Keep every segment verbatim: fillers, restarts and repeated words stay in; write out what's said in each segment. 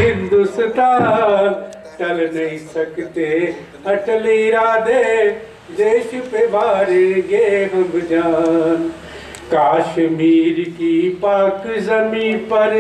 हिंदुस्तान, टल नहीं सकते अटल इरादे, देश पे वारेंगे हम जान। कश्मीर की पाक जमी पर,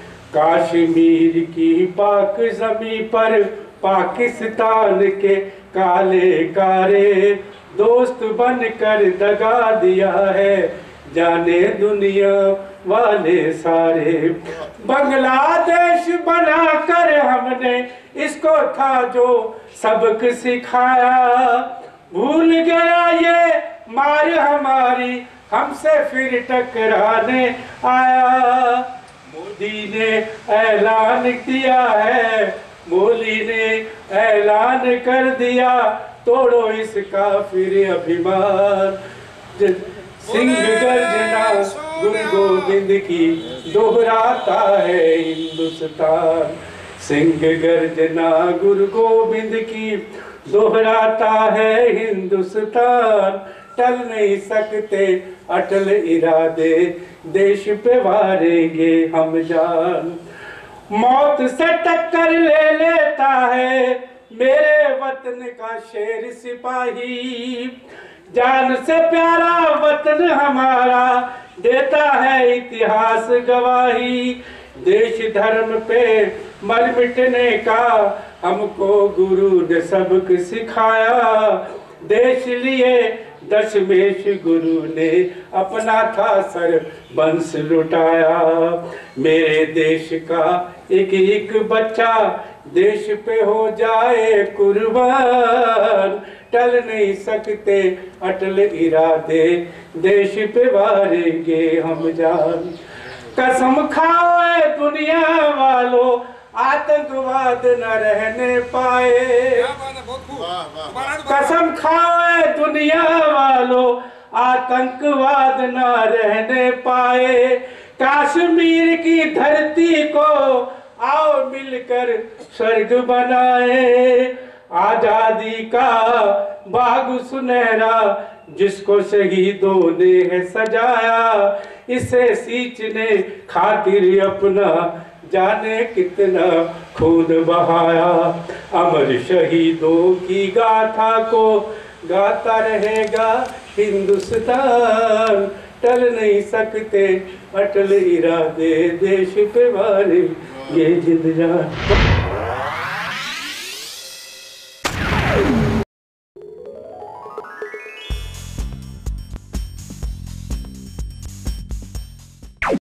कश्मीर की पाक जमी पर पाकिस्तान के काले कारे दोस्त बनकर दगा दिया है, जाने दुनिया वाले सारे। बांग्लादेश बनाकर हमने इसको था जो सबक सिखाया, भूल गया ये मार हमारी हमसे फिर टकराने आया। मोदी ने ऐलान किया है, मोदी ने ऐलान कर दिया, तोड़ो इसका फिर अभिमान। सिंह गर्जना गुरु गोविंद की दोहराता है हिंदुस्तान, सिंह गर्जना गुरु गोविंद की दोहराता है हिंदुस्तान। टल नहीं सकते अटल इरादे, देश पे वारेंगे हम जान। मौत से टक्कर ले लेता है मेरे वतन का शेर सिपाही, जान से प्यारा वतन हमारा देता है इतिहास गवाही। देश धर्म पे मर मिटने का हमको गुरु ने सबक सिखाया, देश लिए दशमेश गुरु ने अपना था सर बंस लुटाया। मेरे देश का एक एक बच्चा देश पे हो जाए कुर्बान, टल नहीं सकते अटल इरादे, देश पे वारेंगे हम जान। कसम खाओ दुनिया वालों, आतंकवाद न रहने पाए। कसम खाओ दुनिया वालों, आतंकवाद न रहने पाए। कश्मीर की धरती को आओ मिलकर स्वर्ग बनाए। आजादी का बाग सुनहरा जिसको शहीदों ने है सजाया, इसे सींचने खातिर अपना जाने कितना खून बहाया। अमर शहीदों की गाथा को गाता रहेगा हिंदुस्तान, टल नहीं सकते अटल इरादे, देश पे वारे ये जिंद जान।